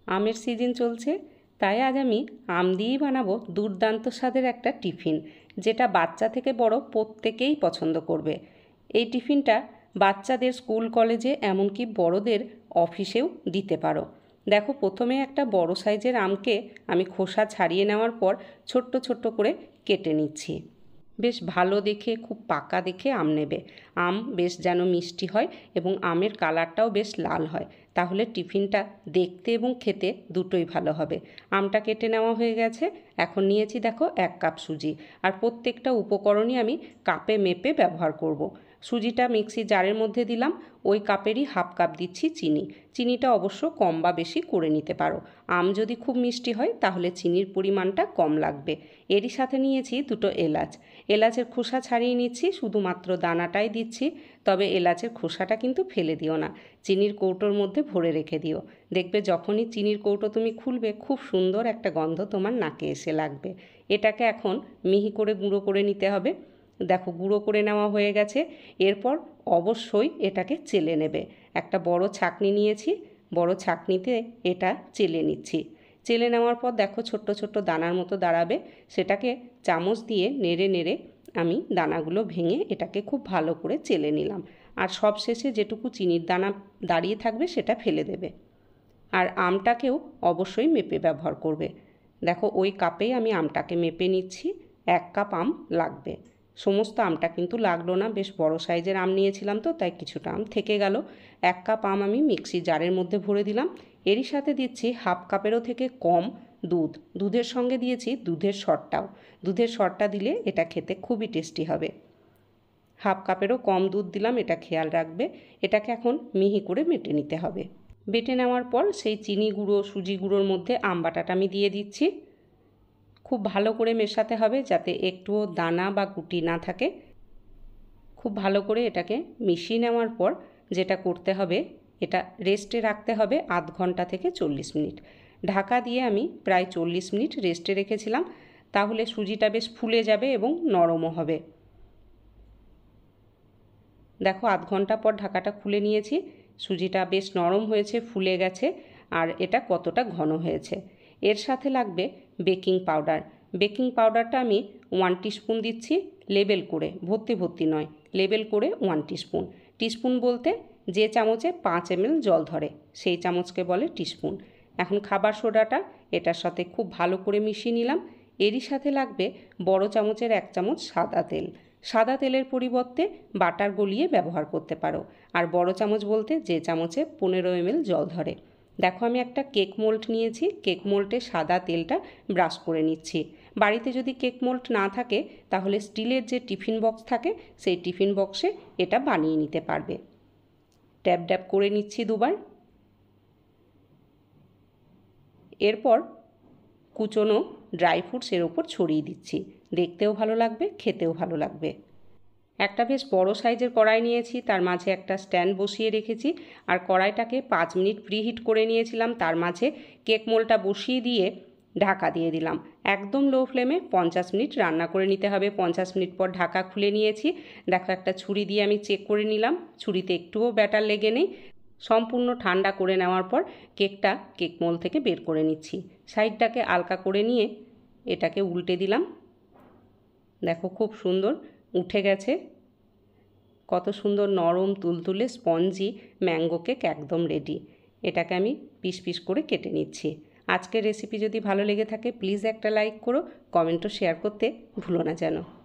আমের সিজন চলছে, তাই আজ আমি আম দিয়েই বানাবো দুর্দান্ত স্বাদের একটা টিফিন, যেটা বাচ্চা থেকে বড় প্রত্যেকেই পছন্দ করবে। এই টিফিনটা বাচ্চাদের স্কুল কলেজে এমনকি বড়দের অফিসেও দিতে পারো। দেখো, প্রথমে একটা বড় সাইজের আমকে আমি খোসা ছাড়িয়ে নেওয়ার পর ছোট্ট ছোট্ট করে কেটে নিচ্ছি। বেশ ভালো দেখে, খুব পাকা দেখে আম নেবে। আম বেশ যেন মিষ্টি হয় এবং আমের কালারটাও বেশ লাল হয়, তাহলে টিফিনটা দেখতে এবং খেতে দুটোই ভালো হবে। আমটা কেটে নেওয়া হয়ে গেছে। এখন নিয়েছি দেখো 1 কাপ সুজি, আর প্রত্যেকটা উপকরণই আমি কাপে মেপে ব্যবহার করব। সুজিটা মিক্সি জারের মধ্যে দিলাম, ওই কাপেরই হাফ কাপ দিচ্ছি চিনি। চিনিটা অবশ্য কম বা বেশি করে নিতে পারো। আম যদি খুব মিষ্টি হয় তাহলে চিনির পরিমাণটা কম লাগবে। এরই সাথে নিয়েছি 2টো এলাচ। এলাচের খোসা ছাড়িয়ে নিচ্ছি, শুধুমাত্র দানাটাই দিচ্ছি। তবে এলাচের খোসাটা কিন্তু ফেলে দিও না, চিনির কৌটোর মধ্যে ভরে রেখে দিও। দেখবে যখনই চিনির কৌটো তুমি খুলবে, খুব সুন্দর একটা গন্ধ তোমার নাকে এসে লাগবে। এটাকে এখন মিহি করে গুঁড়ো করে নিতে হবে। দেখো, গুঁড়ো করে নেওয়া হয়ে গেছে। এরপর অবশ্যই এটাকে চেলে নেবে। একটা বড় ছাঁকনি নিয়েছি, বড় ছাঁকনিতে এটা চেলে নিচ্ছি। চেলে নেওয়ার পর দেখো ছোট্ট ছোট্ট দানার মতো দাঁড়াবে, সেটাকে চামচ দিয়ে নেড়ে নেড়ে আমি দানাগুলো ভেঙে এটাকে খুব ভালো করে চেলে নিলাম। আর সবশেষে যেটুকু চিনির দানা দাঁড়িয়ে থাকবে সেটা ফেলে দেবে। আর আমটাকেও অবশ্যই মেপে ব্যবহার করবে। দেখো, ওই কাপেই আমি আমটাকে মেপে নিচ্ছি। 1 কাপ আম লাগবে। সমস্ত আমটা কিন্তু লাগলো না, বেশ বড় সাইজের আম নিয়েছিলাম তো, তাই কিছুটা আম থেকে গেল। 1 কাপ আম আমি মিক্সি জারের মধ্যে ভরে দিলাম। এরই সাথে দিচ্ছি হাফ কাপেরও থেকে কম দুধ। দুধের সঙ্গে দিয়েছি দুধের সরটাও। দুধের সরটা দিলে এটা খেতে খুবই টেস্টি হবে। হাফ কাপেরও কম দুধ দিলাম, এটা খেয়াল রাখবে। এটাকে এখন মিহি করে বেটে নিতে হবে। বেটে নেওয়ার পর সেই চিনি গুঁড়ো, সুজি গুঁড়োর মধ্যে আম বাটাটা আমি দিয়ে দিচ্ছি। খুব ভালো করে মেশাতে হবে যাতে একটুও দানা বা গুটি না থাকে। খুব ভালো করে এটাকে মিশিয়ে নেওয়ার পর যেটা করতে হবে, এটা রেস্টে রাখতে হবে 1/2 ঘন্টা থেকে 40 মিনিট। ঢাকা দিয়ে আমি প্রায় 40 মিনিট রেস্টে রেখেছিলাম, তাহলে সুজিটা বেশ ফুলে যাবে এবং নরমও হবে। দেখো, 1/2 ঘন্টা পর ঢাকাটা খুলে নিয়েছি। সুজিটা বেশ নরম হয়েছে, ফুলে গেছে, আর এটা কতটা ঘন হয়েছে। এর সাথে লাগবে বেকিং পাউডার। বেকিং পাউডারটা আমি 1 টিস্পুন দিচ্ছি, লেবেল করে, ভর্তি ভর্তি নয়, লেবেল করে 1 টিস্পুন। টিস্পুন বলতে যে চামচে 5 ml জল ধরে সেই চামচকে বলে টিস্পুন। এখন খাবার সোডাটা এটার সাথে খুব ভালো করে মিশিয়ে নিলাম। এরই সাথে লাগবে বড় চামচের 1 চামচ সাদা তেল। সাদা তেলের পরিবর্তে বাটার গলিয়ে ব্যবহার করতে পারো। আর বড় চামচ বলতে যে চামচে 15 ml জল ধরে। দেখো, আমি একটা কেক মোল্ড নিয়েছি, কেক মোল্ডে সাদা তেলটা ব্রাশ করে নিচ্ছি। বাড়িতে যদি কেক মোল্ড না থাকে তাহলে স্টিলের যে টিফিন বক্স থাকে সেই টিফিন বক্সে এটা বানিয়ে নিতে পারবে। ট্যাপ ট্যাপ করে নিচ্ছি 2 বার। এরপর কুচনো ড্রাই ফ্রুটস এর ওপর ছড়িয়ে দিচ্ছি। দেখতেও ভালো লাগবে, খেতেও ভালো লাগবে। একটা বেশ বড় সাইজের কড়াই নিয়েছি, তার মাঝে একটা স্ট্যান্ড বসিয়ে রেখেছি, আর কড়াইটাকে 5 মিনিট প্রিহিট করে নিয়েছিলাম। তার মাঝে কেক মোল্ডটা বসিয়ে দিয়ে ঢাকা দিয়ে দিলাম। একদম লো ফ্লেমে 50 মিনিট রান্না করে নিতে হবে। 50 মিনিট পর ঢাকা খুলে নিয়েছি। দেখো, একটা ছুরি দিয়ে আমি চেক করে নিলাম, ছুরিতে একটুও ব্যাটার লেগে নেই। সম্পূর্ণ ঠান্ডা করে নেওয়ার পর কেকটা কেক মোল্ড থেকে বের করে নিচ্ছি। সাইডটাকে আলকা করে নিয়ে এটাকে উল্টে দিলাম। দেখো, খুব সুন্দর উঠে গেছে। কত সুন্দর নরম তুলতুলে স্পঞ্জি ম্যাঙ্গো কেক একদম রেডি। এটাকে আমি পিস পিস করে কেটে নিচ্ছি। আজকের রেসিপি যদি ভালো লেগে থাকে প্লিজ একটা লাইক করো, কমেন্টও শেয়ার করতে ভুলো না যেন।